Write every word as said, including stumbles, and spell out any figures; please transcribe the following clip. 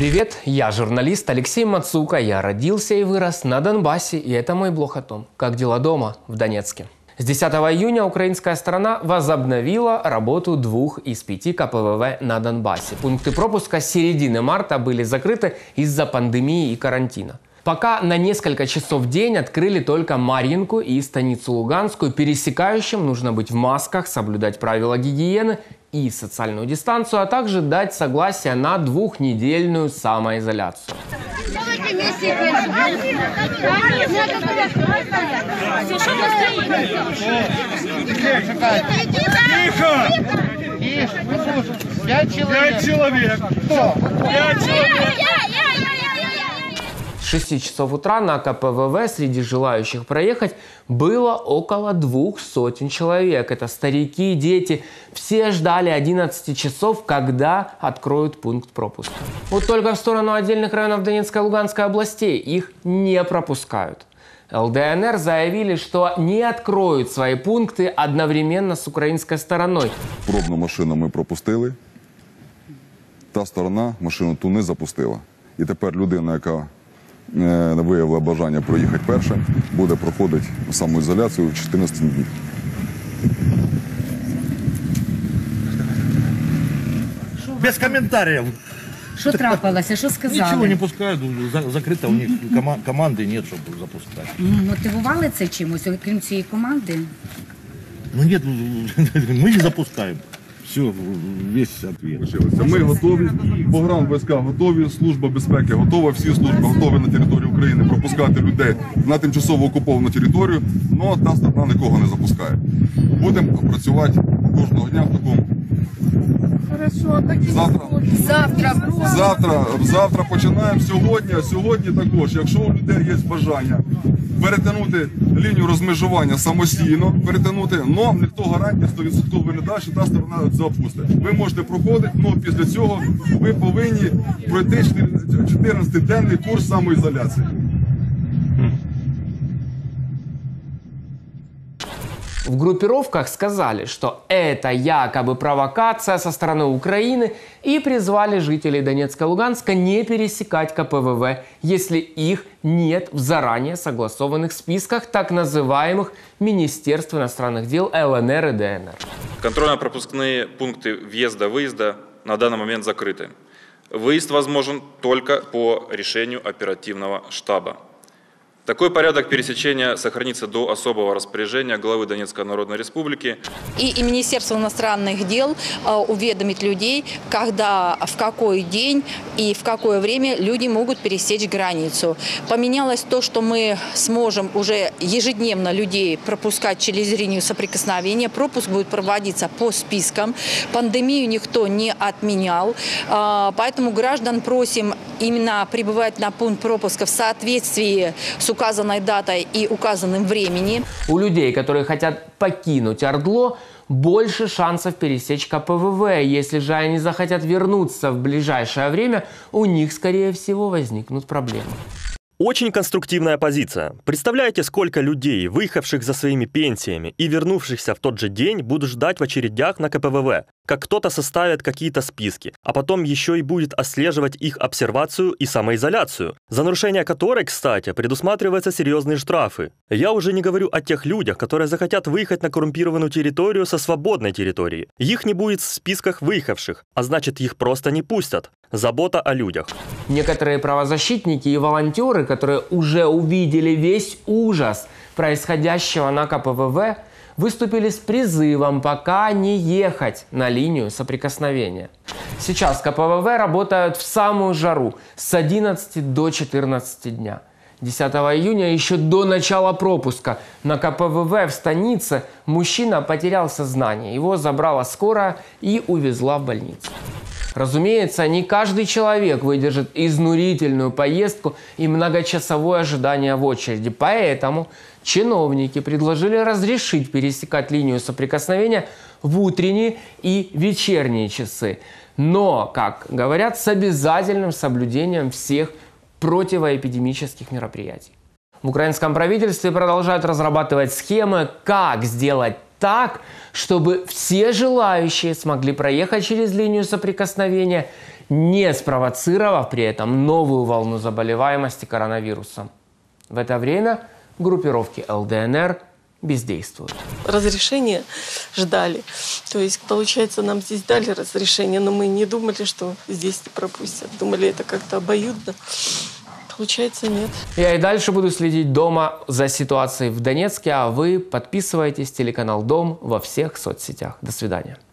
Привет, я журналист Алексей Мацука. Я родился и вырос на Донбассе, и это мой блог о том, как дела дома в Донецке. С десятого июня украинская сторона возобновила работу двух из пяти ка пэ вэ вэ на Донбассе. Пункты пропуска с середины марта были закрыты из-за пандемии и карантина. Пока на несколько часов в день открыли только Марьинку и станицу Луганскую. Пересекающим нужно быть в масках, соблюдать правила гигиены и социальную дистанцию, а также дать согласие на двухнедельную самоизоляцию. Пять человек. Пять человек. С шести часов утра на ка пэ вэ вэ среди желающих проехать было около двух сотен человек. Это старики, дети. Все ждали одиннадцати часов, когда откроют пункт пропуска. Вот только в сторону отдельных районов Донецкой и Луганской областей их не пропускают. эл дэ эн эр заявили, что не откроют свои пункты одновременно с украинской стороной. Пробну машину ми пропустили, та сторона машину ту не запустила. І тепер людина, яка виявила бажання проїхати перша, буде проходити самоізоляцію чотирнадцять днів. Без комментариев. Що трапилося? Що сказали? Ничего не пускают, закрыто у них команды нет, чтобы запускать. Мотивували це чимось, окрім цієї команди? Ну нет, мы не запускаем. Все, весь ответ. Ми готові, програм війська готові, служба безпеки готова, всі служби готові на території України пропускати людей на тимчасово окуповану територію, але та сторона нікого не запускає. Будемо працювати кожного дня в такому. Завтра, Завтра. завтра, завтра починаємо, сьогодні, сьогодні також, якщо у людей є бажання перетягнути лінію розмежування самостійно, перетягнути, але ніхто гарантії сто відсотків не дасть, що та сторона запустить. Ви можете проходити, але після цього ви повинні пройти чотирнадцятиденний курс самоізоляції. В группировках сказали, что это якобы провокация со стороны Украины, и призвали жителей Донецка и Луганска не пересекать ка пэ вэ вэ, если их нет в заранее согласованных списках так называемых Министерств иностранных дел эл эн эр и дэ эн эр. Контрольно-пропускные пункты въезда-выезда на данный момент закрыты. Выезд возможен только по решению оперативного штаба. Такой порядок пересечения сохранится до особого распоряжения главы Донецкой Народной Республики. И, и Министерство иностранных дел э, уведомит людей, когда, в какой день и в какое время люди могут пересечь границу. Поменялось то, что мы сможем уже ежедневно людей пропускать через линию соприкосновения. Пропуск будет проводиться по спискам. Пандемию никто не отменял. Э, поэтому граждан просим именно прибывать на пункт пропуска в соответствии с указанной датой и указанным временем. У людей, которые хотят покинуть Ордло, больше шансов пересечь ка пэ вэ вэ. Если же они захотят вернуться в ближайшее время, у них, скорее всего, возникнут проблемы. Очень конструктивная позиция. Представляете, сколько людей, выехавших за своими пенсиями и вернувшихся в тот же день, будут ждать в очередях на ка пэ вэ вэ, как кто-то составит какие-то списки, а потом еще и будет отслеживать их обсервацию и самоизоляцию, за нарушение которой, кстати, предусматриваются серьезные штрафы. Я уже не говорю о тех людях, которые захотят выехать на коррумпированную территорию со свободной территории. Их не будет в списках выехавших, а значит, их просто не пустят. Забота о людях. Некоторые правозащитники и волонтеры, которые уже увидели весь ужас происходящего на ка пэ вэ вэ, выступили с призывом пока не ехать на линию соприкосновения. Сейчас ка пэ вэ вэ работают в самую жару с одиннадцати до четырнадцати дня. десятого июня, еще до начала пропуска, на ка пэ вэ вэ в станице мужчина потерял сознание. Его забрала скорая и увезла в больницу. Разумеется, не каждый человек выдержит изнурительную поездку и многочасовое ожидание в очереди. Поэтому чиновники предложили разрешить пересекать линию соприкосновения в утренние и вечерние часы. Но, как говорят, с обязательным соблюдением всех противоэпидемических мероприятий. В украинском правительстве продолжают разрабатывать схемы, как сделать так, чтобы все желающие смогли проехать через линию соприкосновения, не спровоцировав при этом новую волну заболеваемости коронавирусом. В это время группировки эл дэ эн эр бездействуют. Разрешение ждали. То есть, получается, нам здесь дали разрешение, но мы не думали, что здесь не пропустят. Думали, это как-то обоюдно. Получается, нет. Я и дальше буду следить дома за ситуацией в Донецке, а вы подписывайтесь, телеканал Дом во всех соцсетях. До свидания.